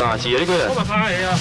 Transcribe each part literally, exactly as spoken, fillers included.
三十个你几个？ 我嘛拍的啊。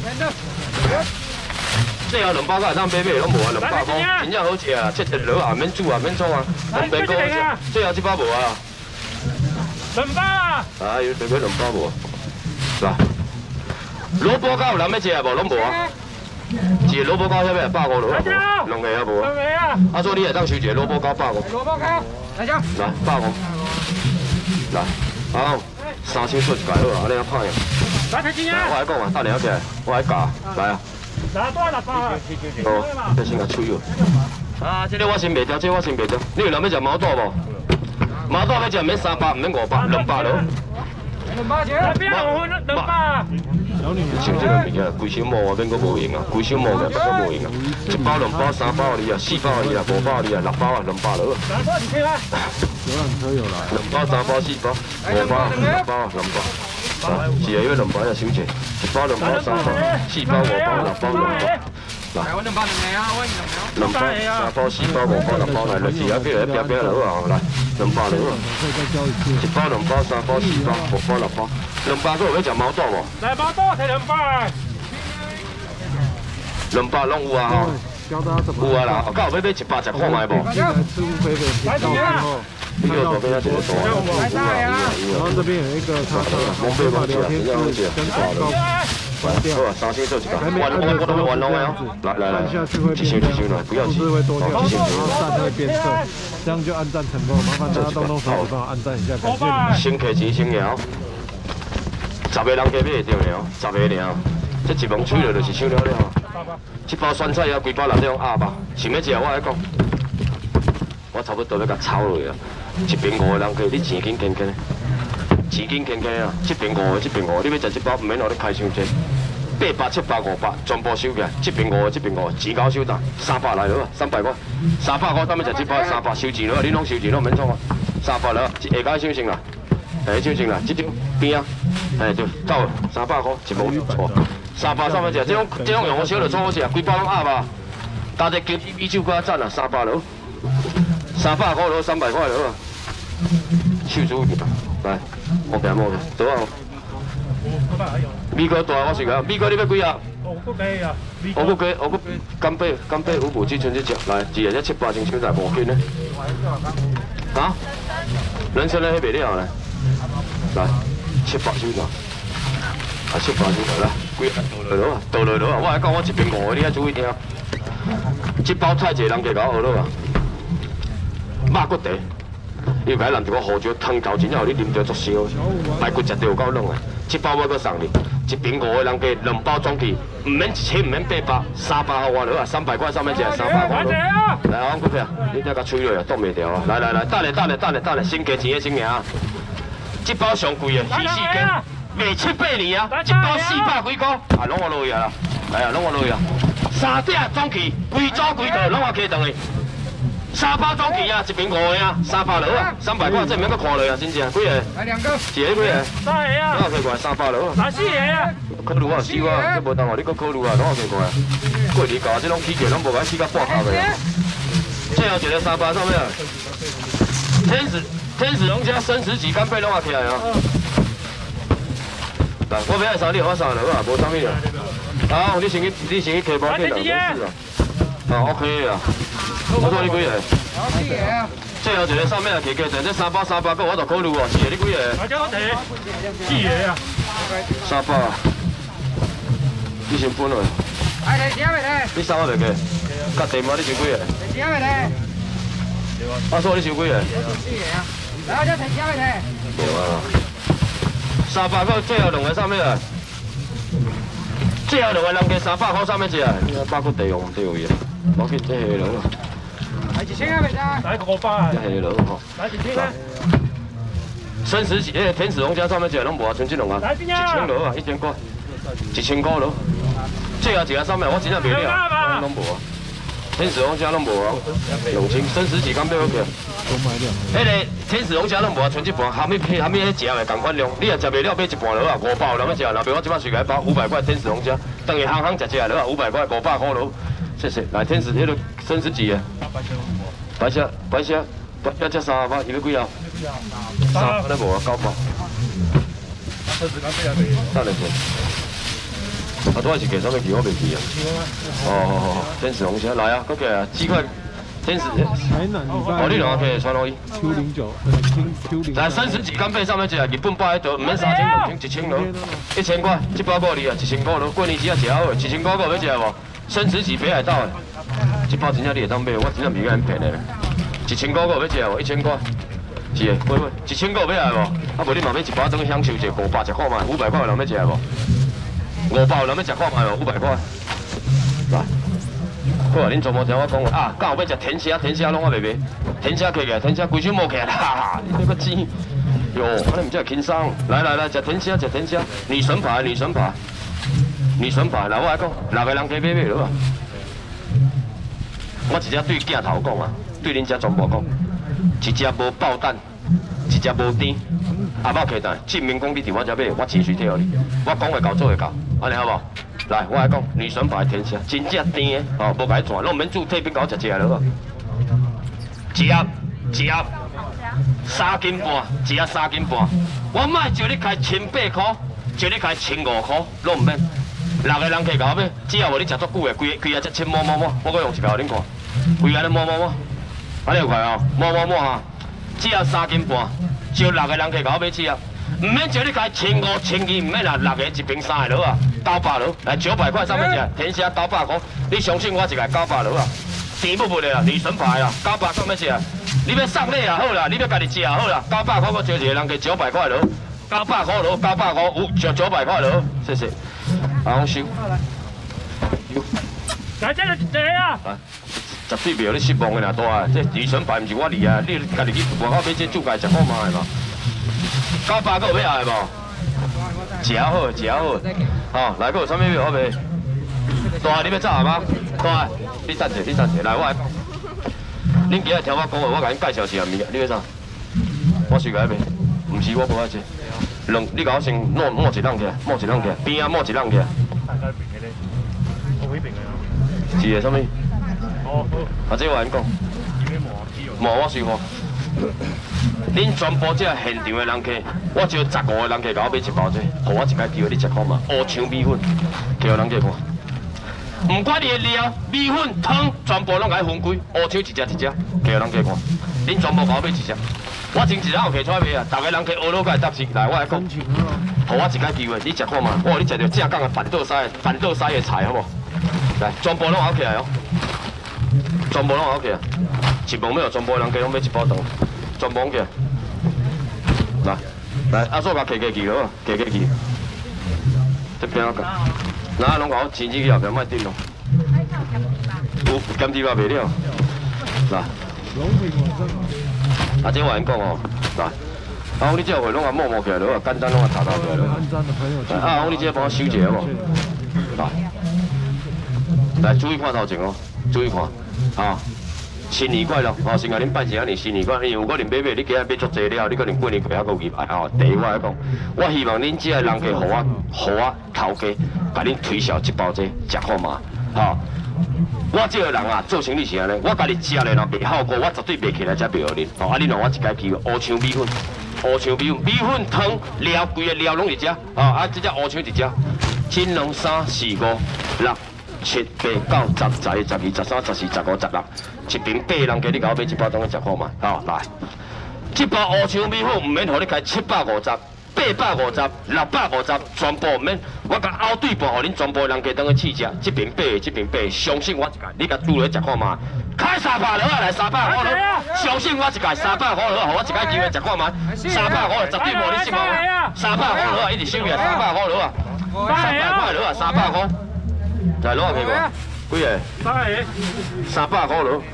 这后两百块会当买买拢无啊，两百块真正好食啊，切切落啊，免煮啊，免创啊，两百块好食。最后一包无啊？ 两包啊！ 啊，有这个两包无？是吧？萝卜糕有人要食无？拢无啊？一个萝卜糕遐要百五落啊？两个啊无？ 两个啊！ 啊，所以你会当收一个萝卜糕百五。 萝卜糕，来讲。 来百五。来，啊，三千出一块好啊，你啊拍样。 来睇钱啊！ 我来讲啊，等下起来，我来教，来啊。 拿多六包啊！ 哦，这先甲吹哟。啊，这个我先袂掉，这个我先袂掉。你有人要食毛肚无？毛肚要食免三百，毋免五百，两百咯。 两百钱，两百五分两百。 像这个物件，规箱毛啊，免阁无用啊，规箱毛个不阁无用啊。一包、两包、三包你啊，四包你啊，五包你啊，六包啊，两百咯。 三包你去啊？ 游览车有来。 两包、三包、四包、五包、六包、两包。 啊，是啊，因为两包要收钱，一包、两包、三包、四包、五包、六包、两包。来， 我两包两个啊，我两包、三包、四包、五包、六包来，就是啊，叫来拼拼就好啊，来，两包就好。一包、两包、三包、四包、五包、六包，两包个有要食毛肚无？ 来毛肚摕两包。 两包拢有啊吼。有啊啦，到后尾买一百食看卖无？ 来几啊？ 你有左边要写的多啊， 然后这边有一个他蒙贝蒙起来，真正好食。 跟广告关掉。 好啊，三千做一个，完了我我都会完了哦。来来来， 按下去会继续继续来，不要急。 数字会多掉， 继续然后站会变色，这样就按赞成功。麻烦大家动动手指帮我按赞一下，感谢你。 先客钱先摇，十个人加买会着了，十个尔。这一蒙吹落就是收了了。这包酸菜啊，规包内底用鸭吧，想要食我来讲。 我差不多要甲炒落去啊！一边五个人计，你钱紧轻轻的，钱紧轻轻啊！这边五个，这边五个，你要食这包，唔免互你开伤济。八百、七百、五百，全部收起来。这边五个，这边五个，钱交收单，三百来了啊，三百块，三百块，咱要食这包三百，收钱了，你拢收钱，拢免创啊。三百了，下家收钱啦，下收钱啦，这张边啊，哎就到了，三百块，一毛错。三百三百食，这种这种用小就错好食，规包拢鸭吧。大只叫米酒搁赞啊，三百了。 三百块咯，三百块咯，收租来，我给摸多啊。米哥大，我是讲，米哥你要几啊？ 我个鸡啊， 我个鸡，我个干贝，干贝五五只剩一只，来，一个才七八千收在五斤呢。啊？人参咧迄袂了咧，来，七八收在，啊七八收在来，几啊？倒落啊，倒落落啊！我来讲，我一边五个，你爱注意听。这包太济人加搞好了啊！ 肉骨茶，伊甲咱一个胡椒汤头，真正互你啉着足烧，排骨食着有够软啊！这包我搁送你，一边五个人加两包装起，唔免一千，唔免八百，三百互我了啊！三百块上面食，三百块了。来，我股票，你再甲吹落啊，挡袂掉啊！来来来，等下等下等下等下，先加钱的先赢啊！这包上贵啊，四四斤，卖七八年啊！一包四百几块，啊，拢我落去啊！来啊，拢我落去啊！三鼎装起，规组规套拢我起倒去。 三包装起啊，一边五个啊，三百落啊，三百块，这免搁看落啊，真正几个？ 来两个。 一个几个？ 三个啊。 两个过来三百落啊。 来四个啊。 考虑啊，四个，这无当哦，你搁考虑啊，两个过来。过年搞这种起价，拢无甲起到半价的。最后一个三百上面啊，天使天使龙虾生食级干贝拢啊起来啊。来，我不要三，你我三落啊，无啥物啊。好，你先去，你先去提包去两个四啊。好 OK 啊。 我说你几个？四个啊！最后一个上面啊，加加剩这三包三包个，我就考虑哦，四个你几个？ 大家好地，四个啊！ 三包啊！你先分落。 哎，你几个未？ 你三包未加？甲地毛你收几个？ 几个未？ 阿叔你收几个？ 四个啊！来，我这提几个未？ 对啊。三百个最后两个上面啊！最后两个人加三百块上面一啊！包括地用地有嘢。 我去这下楼啊！ 来一千啊，未得？来五百啊！ 这下楼吼。 来一千啊！ 生食那个天使龙虾上面一个拢无啊，剩这两个。一千楼啊，一千块，一千块楼。最后一个上面我真正袂了，拢无啊。天使龙虾拢无啊，两千生食几干买好票。 多买两个。 迄个天使龙虾拢无啊，剩一半，虾米虾米迄食的同款量，你若食袂了买一半楼啊，五百人要食，若袂我即摆随个包五百块天使龙虾，等于行行食食楼啊，五百块五百块楼。 谢谢，来天使迄个生食几个？白虾，白虾，白虾只三包，伊要几啊？三包都无啊，九包。 等下先。啊，拄仔是计什么球？我袂记啊。哦哦哦，天使红车来啊，搁起啊，几块天使。 台南哦，你两个可以穿落去。 Q 零九，呃，Q 零。 来三十几干贝上面一日本包迄道，唔免三千两千一千咯，一千块，一包五厘啊，一千块咯。过年时啊食好诶，一千块个要食无？生食几北海道诶，一包真正你会当买，我真正袂甲因骗诶。一千块个要食无？一千块。是诶，喂喂，一千个要来无？啊无你嘛要一包等享受一下五百食看卖，五百块有人要食无？五百有人要食看卖无？五百块。来，好啊，恁全部听我讲啊，敢有要食甜虾？甜虾拢我袂卖，甜虾起起来，甜虾规身摸起来，哈哈，你那个钱，哟，安尼唔只轻松。来来来，食甜虾，食甜虾，女神牌，女神牌，女神牌。来，我来讲，六个人加买买落啊。我直接对镜头讲啊，对恁遮全部讲。一只无爆弹，一只无甜，阿某客单，证明讲你伫我遮买，我钱水退互你。我讲会到做会到，安尼好无？来，我来讲，女神牌天虾，真正甜的，哦，无甲伊转，拢毋免煮退冰搞食食落。一盒，一盒，三斤半，一盒三斤半。我卖叫你开千八块，叫你开千五块，拢毋免。六个人客搞买，只要无你食足久的，规规下只千摸摸摸，我搁用一个互恁看，规安尼摸摸摸。安尼有快哦，摸摸摸哈，只要三斤半，招六个人客搞买只啊，唔免叫你开千五、千二，唔免啦，六个一瓶三个落啊，九百落，来九百块上面只，天虾九百块，你相信我一个九百落啊，甜不不的啦，女神牌啊，九百上面只，你要送礼也好啦，你要家己食也好啦，九百块我招一个人客九百块落，九百块落，九百块有就九百块落，谢谢，阿公收， 来这个一个啊。 绝对袂有你失望的啦，大啊！这女神牌毋是我哩啊，你家己去外口买这煮家食看卖嘛。九百个有要爱无？食好，食好。哦，来，佫有啥物要好卖？大你要走啊吗？大，你等者，你等者，来，我来。恁今日听我讲话，我甲恁介绍一样物件，你要啥？我随甲卖，毋是我无爱食。两，你甲我先摸摸一人起来，摸一人起来，边啊摸一人起来。是个啥物？哦，或者我安讲，无我随看。恁全部这现场的人客，我只有十五个人客，甲我买一包这，互我一摆机会，你食看嘛。乌枪米粉，叫人客看。唔管你的料、米粉、汤，全部拢甲伊分开。乌枪一只一只，叫人客看。恁全部甲我买一只，我真一日后客出来买啊！逐个人客学落甲伊搭起来，我来讲，互我一摆机会，你食看嘛。我你食着正港的板豆沙、板豆沙的菜，好无？来，全部拢熬起来哦。全部拢熬起来，一磅要全部人家拢买一包豆，全部起来。来，来，阿叔甲摕摕去好啊，摕摕去。这边啊个，哪拢甲我钱去后边莫顶咯。有咸猪肉袂了。来。啊，这我安讲哦，来。啊，你这回拢甲摸摸起来了，简单拢甲查查起来了。啊，你这帮我收一下好无？来。来，注意看头前哦，注意看。啊，新年快乐！哦，先甲恁办一下年新年快乐，因为有可能买买，你今日买足济了，你可能过年过遐个入来哦。第一我来讲，我希望恁这个人客，互我，互我头家，甲恁推销一包这食看嘛，吼。我这个人啊，做生意是安尼，我家己食了若袂好过，我绝对袂起来才卖互恁。哦，啊，恁让我一家机会，乌枪米粉，乌枪米粉，米粉汤料规个料拢一只，哦，啊，这只乌枪一只，金龙三四五六。七八九十十一十二十三十四十五十六，一瓶八人家你甲我买一包当去食看嘛，好来，这包乌枪米粉唔免互你开七百五十、八百五十、六百五十，全部唔免，我甲凹对半，互恁全部人家当去试食，这瓶八，这瓶八，相信我一个，你甲煮落去食看嘛，开三百落啊，来三百块落，相信我一个三百块落，互我一个机会食看嘛，三百块绝对无你失望，三百块落啊，一直收起来，三百块落啊，三百块落啊，三百块。来攞下佢個，幾嘢？三百塊咯，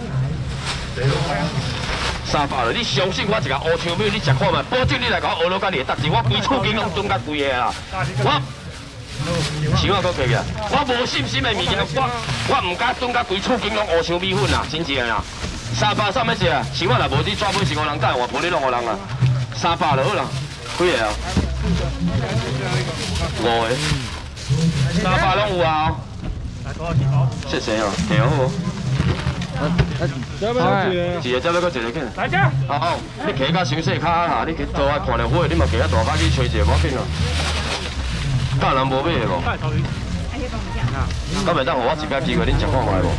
三百咯。你相信我一個烏槍米，你食看嘛？保證你來講學落甲你會得志，我規厝間攏蹲甲規個啊！我錢我擱起嘅，我無信心的物件，我我唔敢蹲甲規厝間攏烏槍米粉啊，真正啦！三百三百隻啊，錢我若無你抓尾是五人等，我賠你兩個人啊！三百就好啦，幾個啊？五個。三百拢有啊！谢谢哦，挺好。 要不要姐？ 一个才要搁一个紧。 来这。 啊哦，你骑到伤细卡啦，你去倒来看到火，你嘛骑啊大卡去吹一个，无要紧啊。敢人无买的无？敢袂当互我一摆机会，恁食看卖无？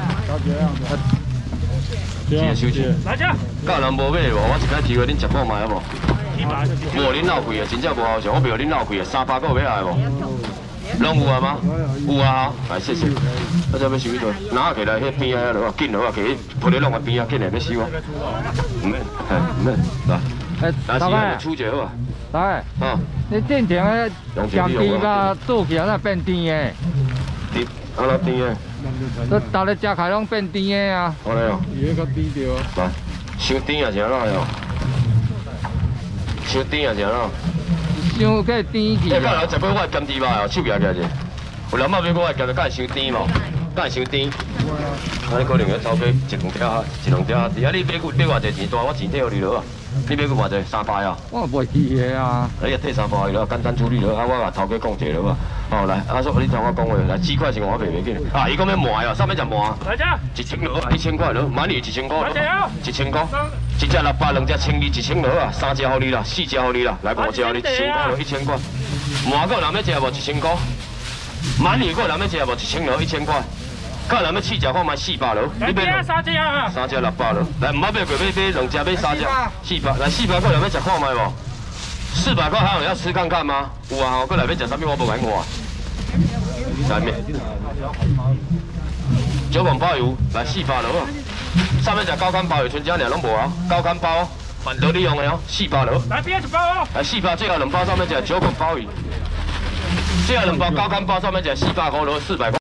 一个收钱。 来这。 敢人无买的无？我一摆机会，恁食看卖好无？无恁闹亏啊，真正无好笑，我袂互恁闹亏啊，三百个要来无？拢有啊吗？有啊，来谢谢。我这要收一堆，拿起来迄边啊，落紧落啊，去抱咧弄个边啊，紧来要收啊。唔免，嘿，唔免，来。 哎，大概出者好啊。 大概， 啊， 你正常诶，咸猪甲做起来那变甜诶， 甜，啊那甜诶。 都逐日食开拢变甜诶啊。 好嘞哦。 伊迄个低调。 来，伤甜也是安怎哟？伤甜也是安怎？ 伤个甜去哎，敢人食过我咸猪肉哦，手举起来者。有人买买过我咸，敢会伤甜无？敢会伤甜？啊，你可能要走去一两条，一两条。而且你买过买偌济钱大，我钱退互你落啊。你买过偌济？三百啊？ 我袂记个啊。 你也退三百了，简单处理了。啊，我甲头家讲一下了吧。好来，啊说你听我讲话，来鸡块是我卖袂紧。啊，伊讲要卖哦，啥物食卖？ 来这。 一千落啊，一千块落，满你一千块。 来这哦。 一千块。一只六百，两只千二，一千落啊，三只互你啦，四只互你啦，来五只互你，一千块落一千块。满个人要食无？一千块。满二个人要食无？一千落一千块。个人要试食看卖四百落。 你买三只啊？ 三只六百落。来，唔好买过买买两只买三只，四百。来四百个人要食看卖无？四百块还有要吃看看吗？有啊，我过来要食啥物我无敢看。来面。九碗包油，来四百落啊。上面食高干包油，全家俩拢无啊。高干包，万得利用的哦，四百落。 来边一包哦。 来四百，最后两包上面食九碗包鱼。最后两包高干包上面食四百块落，四百块。